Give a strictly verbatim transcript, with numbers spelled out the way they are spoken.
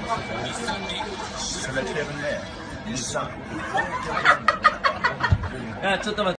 select seven there. Nissan. あ、ちょっと待って。